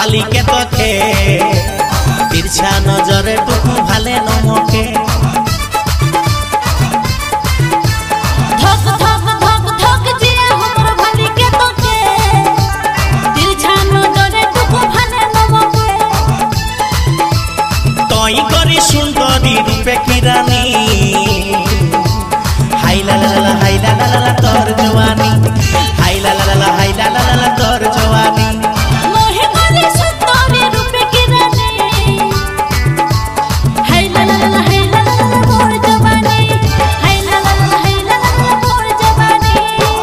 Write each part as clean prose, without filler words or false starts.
भाली के तके तिरछा नजरे टुकु भाले नमके सुंदरी रूपे की रानी हाय ला ला ला हाय ला ला ला तोर जवानी हाय ला ला ला हाय ला ला ला तोर जवानी मोहे वाली सुंदरी रूपे की रानी हाय ला ला ला हाय ला ला तोर जवानी हाय ला ला ला हाय ला ला तोर जवानी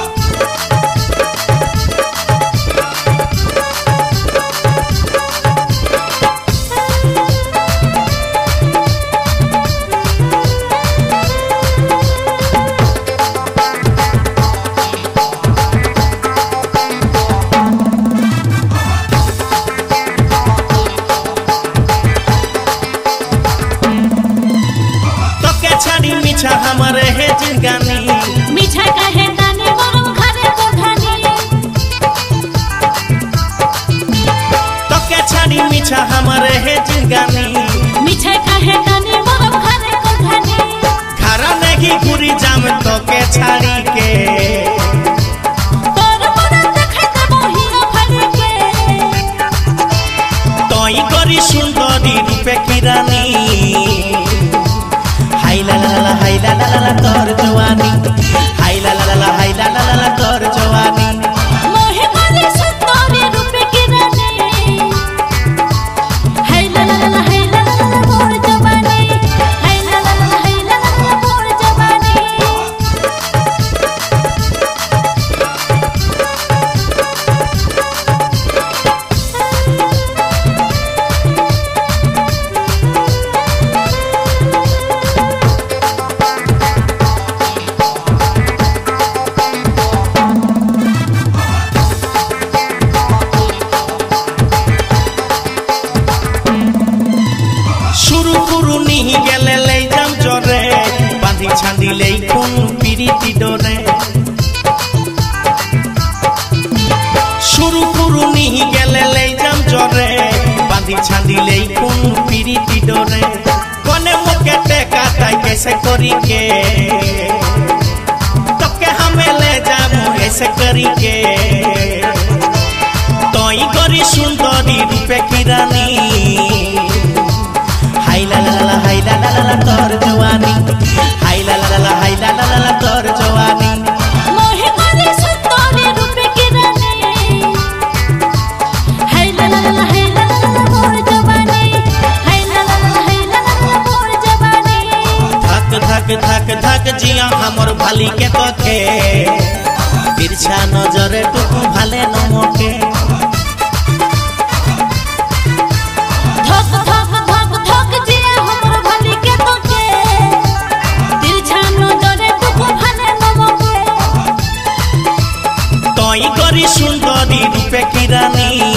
मीठा हमारे है जिंगानी मीठा कहे दानी मोरम घरे कोठानी तो के छाड़ी मीठा हमारे है जिंगानी मीठा कहे दानी मोरम घरे कोठानी खरा नहीं पूरी जाम तो के छाड़ी के तोर मोरा देखे त मोहिया फड़ी के तोई करी सुंदरी रूपे की रानी हाय ला ला ला हाय ला ला ला तोर जवानी हाय ला ला ला हाय ला ला तोर जवानी मोहे वाली सुंदरी रूपे की रानी हाय ला ला हाय ला ला तोर जवानी हाय ला ला हाय ला ला तोर जवानी छांदी ले कौन पीरीती डोरे शुरू कुरु नहीं गेले ले जम जोरे बांधी छांदी ले कौन पीरीती डोरे कोने मुके टेका ताई कैसे करी के तो के हमें ले जामु ऐसे करी के तोई करी सुंदरी रूपे की रानी हाय ला ला ला हाय ला ला तोर जवानी हाय ला ला ला हाय ला ला तोर जवानी मोहे वाली सुंदरी रूपे की रानी हाय ला ला हाय ला तोर जवानी हाय ला ला हाय ला तोर जवानी धक धक धक धक जिया हमर भाली के तके तिरछा नजरे टुकु भाले नमके सुंदरी रूपे की रानी